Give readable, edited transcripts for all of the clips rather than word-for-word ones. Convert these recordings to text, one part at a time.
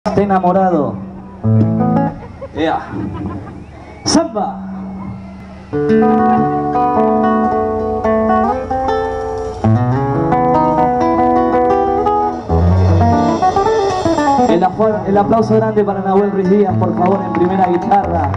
Está enamorado. Yeah. Samba. El aplauso grande para Nahuel Ruiz Díaz, por favor, en primera guitarra.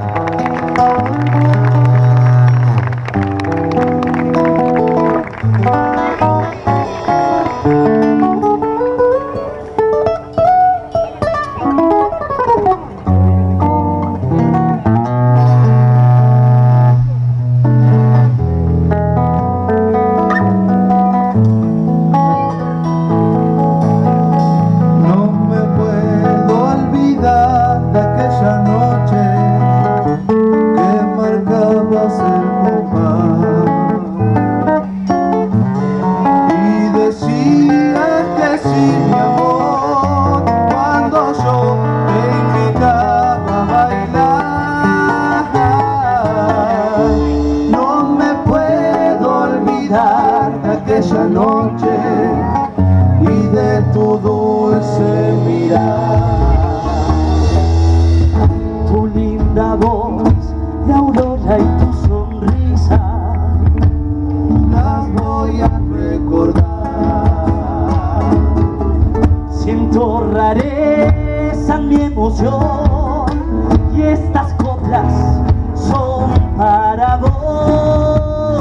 Aquella noche y de tu dulce mirar, tu linda voz de aurora y tu sonrisa las voy a recordar. Siento rareza en mi emoción y estas coplas son para vos.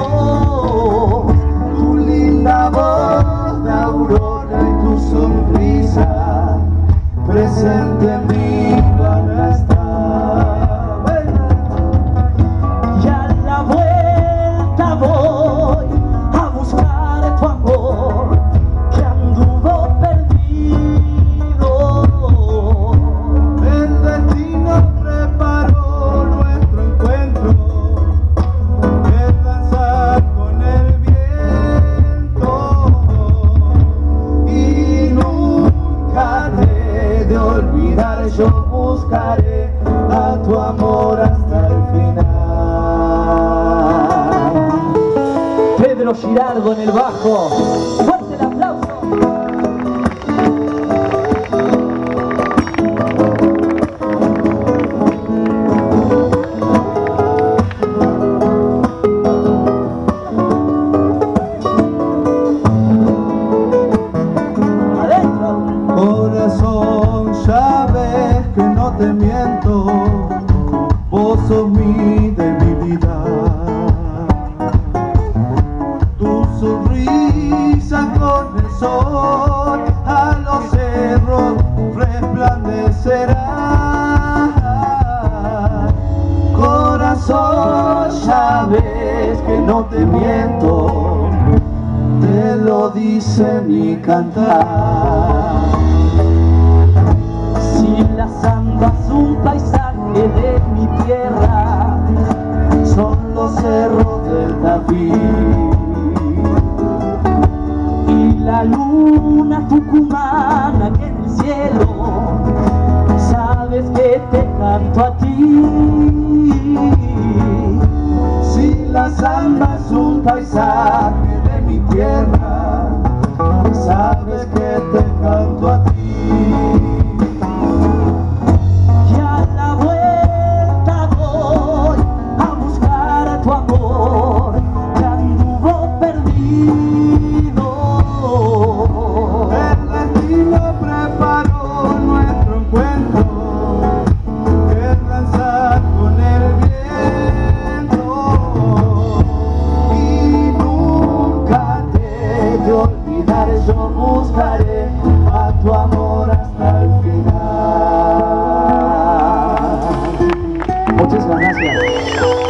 La voz de aurora y tu sonrisa presente en mí van a estar. Y a la vuelta voy a buscar tu amor que anduvo perdido. El destino preparó nuestro encuentro, el danzar con el yo buscaré a tu amor hasta el final. Pedro Girardo en el bajo. ¡Fuerte el aplauso! Corazón, ya ves que no te miento, vos sos mi debilidad. Tu sonrisa con el sol a los cerros resplandecerá. Corazón, ya ves que no te miento, te lo dice mi cantar. Si la samba es un paisaje de mi tierra, son los cerros del Tafí y la luna tucumana que en el cielo, sabes que te canto a ti. Si la samba es un paisaje de mi tierra, sabes que te canto a ti. Yo buscaré a tu amor hasta el final. Muchísimas gracias.